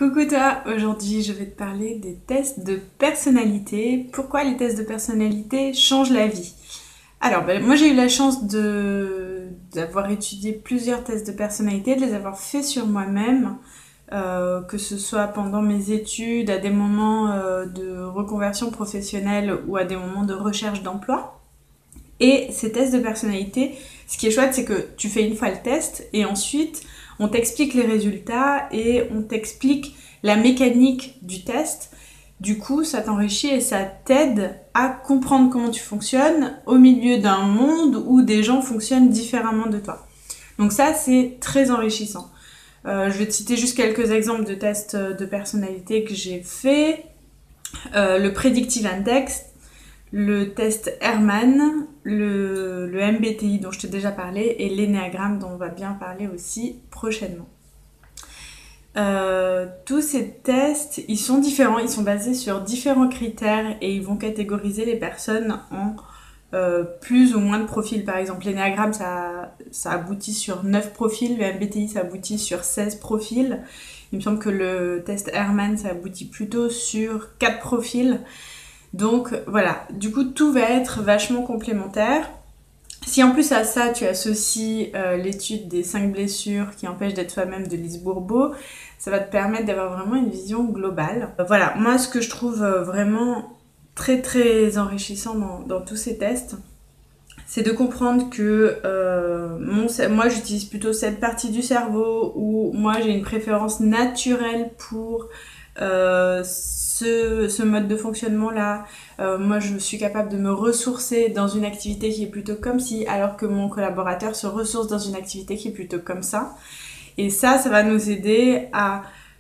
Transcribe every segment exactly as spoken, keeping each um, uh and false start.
Coucou toi, aujourd'hui je vais te parler des tests de personnalité. Pourquoi les tests de personnalité changent la vie? Alors ben, moi j'ai eu la chance de d'avoir étudié plusieurs tests de personnalité, de les avoir faits sur moi-même, euh, que ce soit pendant mes études, à des moments euh, de reconversion professionnelle ou à des moments de recherche d'emploi. Et ces tests de personnalité, ce qui est chouette, c'est que tu fais une fois le test et ensuite on t'explique les résultats et on t'explique la mécanique du test. Du coup, ça t'enrichit et ça t'aide à comprendre comment tu fonctionnes au milieu d'un monde où des gens fonctionnent différemment de toi. Donc ça, c'est très enrichissant. Euh, je vais te citer juste quelques exemples de tests de personnalité que j'ai fait. Euh, le Predictive Index, le test Herman, le, le M B T I dont je t'ai déjà parlé et l'énéagramme dont on va bien parler aussi prochainement. Euh, tous ces tests, ils sont différents, ils sont basés sur différents critères et ils vont catégoriser les personnes en euh, plus ou moins de profils. Par exemple, l'énéagramme, ça, ça aboutit sur neuf profils, le M B T I, ça aboutit sur seize profils. Il me semble que le test Herman, ça aboutit plutôt sur quatre profils. Donc voilà, du coup tout va être vachement complémentaire. Si en plus à ça tu associes euh, l'étude des cinq blessures qui empêchent d'être soi-même de Lise Bourbeau, ça va te permettre d'avoir vraiment une vision globale. Euh, voilà, moi ce que je trouve vraiment très très enrichissant dans, dans tous ces tests, c'est de comprendre que euh, mon, moi j'utilise plutôt cette partie du cerveau où moi j'ai une préférence naturelle pour euh, ce, ce mode de fonctionnement là. Euh, moi je suis capable de me ressourcer dans une activité qui est plutôt comme ci, alors que mon collaborateur se ressource dans une activité qui est plutôt comme ça. Et ça, ça va nous aider à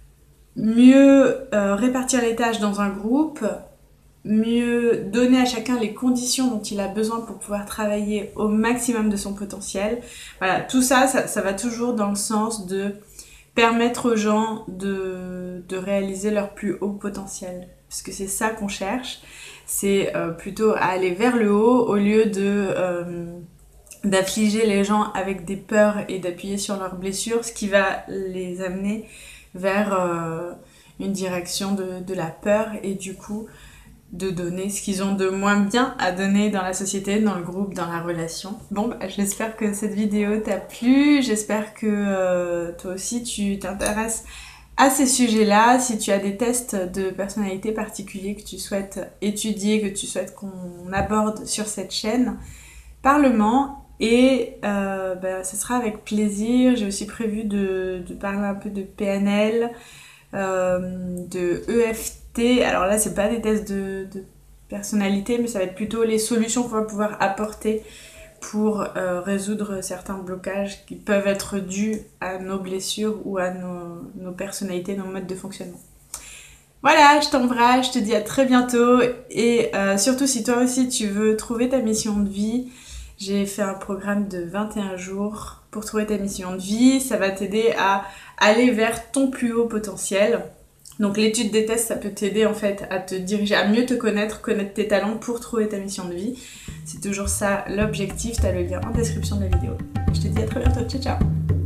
mieux euh, répartir les tâches dans un groupe, mieux donner à chacun les conditions dont il a besoin pour pouvoir travailler au maximum de son potentiel. Voilà, tout ça, ça, ça va toujours dans le sens de permettre aux gens de, de réaliser leur plus haut potentiel. Parce que c'est ça qu'on cherche, c'est euh, plutôt à aller vers le haut au lieu de euh, d'affliger les gens avec des peurs et d'appuyer sur leurs blessures, ce qui va les amener vers euh, une direction de, de la peur et du coup de donner ce qu'ils ont de moins bien à donner dans la société, dans le groupe, dans la relation. Bon, bah, j'espère que cette vidéo t'a plu, j'espère que euh, toi aussi tu t'intéresses à ces sujets-là. Si tu as des tests de personnalité particuliers que tu souhaites étudier, que tu souhaites qu'on aborde sur cette chaîne, parle-m'en et euh, bah, ce sera avec plaisir. J'ai aussi prévu de, de parler un peu de P N L, euh, de E F T. Alors là, c'est pas des tests de, de personnalité, mais ça va être plutôt les solutions qu'on va pouvoir apporter pour euh, résoudre certains blocages qui peuvent être dus à nos blessures ou à nos, nos personnalités, nos modes de fonctionnement. Voilà, je t'embrasse, je te dis à très bientôt et euh, surtout si toi aussi tu veux trouver ta mission de vie, j'ai fait un programme de vingt et un jours pour trouver ta mission de vie. Ça va t'aider à aller vers ton plus haut potentiel. Donc l'étude des tests, ça peut t'aider en fait à te diriger, à mieux te connaître, connaître tes talents pour trouver ta mission de vie. C'est toujours ça l'objectif, t'as le lien en description de la vidéo. Je te dis à très bientôt, ciao ciao.